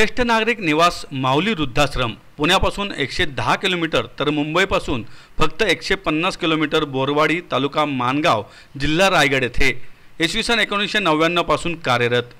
ज्येष्ठ नागरिक निवास माऊली वृद्धाश्रम पुण्यापासून 110 किलोमीटर तर मुंबईपासून फक्त 150 किलोमीटर बोरवाडी तालुका मानगाव जिल्हा रायगड येथे इसवी सन 1999 पासून कार्यरत।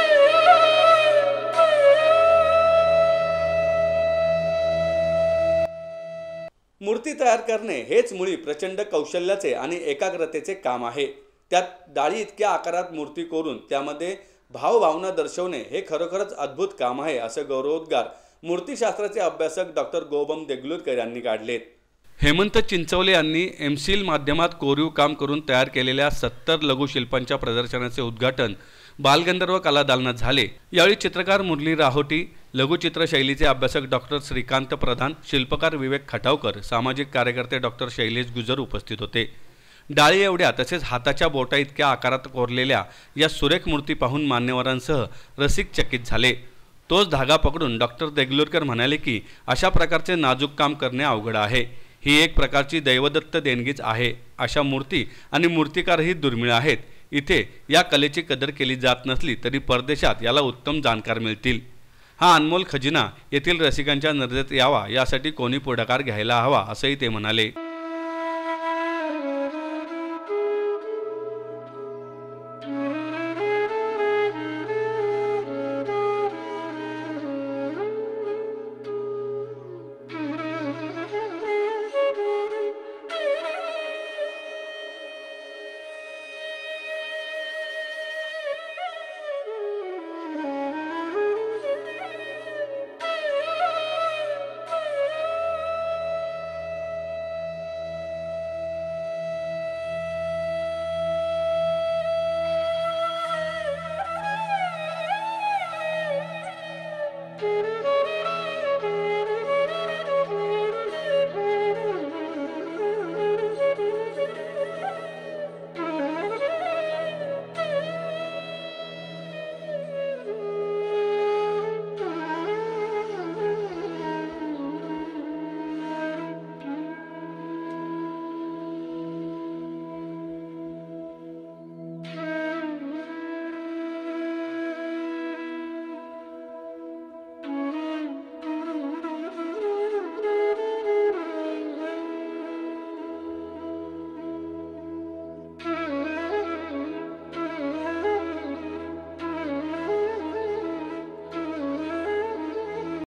मूर्ती तयार करणे हेच मुळी प्रचंड कौशल्याचे आणि एकाग्रतेचे काम आहे। त्यात डाळी इतक्या आकारात मूर्ती कोरून त्यामध्ये भावभावना दर्शवणे हे खरोखरच अद्भुत काम आहे, असे गौरवोद्गार मूर्तिशास्त्राचे अभ्यासक डॉक्टर गोबम देगलूरकर यांनी काढलेत। हेमंत चिंचवले यांनी एमसील माध्यमात कोरीव काम करून तयार केलेल्या 70 लघुशिल्पांच्या प्रदर्शनाचे उद्घाटन बालगंधर्व कला दालनात झाले। यावेळी चित्रकार मुरली राहोटी, लघुचित्र शैलीचे अभ्यासक डॉक्टर श्रीकांत प्रधान, शिल्पकार विवेक खटावकर, सामाजिक कार्यकर्ते डॉक्टर शैलेश गुजर उपस्थित होते। डाळी एवढ्या तसेच हाताच्या बोटा इतक्या आकारात कोरलेल्या या सुरेख मूर्ती पाहून मान्यवरांसह रसिक चकित झाले। तोच धागा पकडून डॉक्टर देगलूरकर म्हणाले की अशा प्रकारचे नाजूक काम करणे अवघड आहे। ही एक प्रकारची दैवदत्त देणगीच आहे। अशा मूर्ती आणि मूर्तिकारही दुर्मिळ आहेत। इथे या कलेची कदर केली जात नसली तरी परदेशात याला उत्तम जाणकार मिळतील। हा अनमोल खजिना येथील रसिकांच्या नजरेत यावा यासाठी कोणी पुढाकार घ्यायला हवा, असंही ते म्हणाले।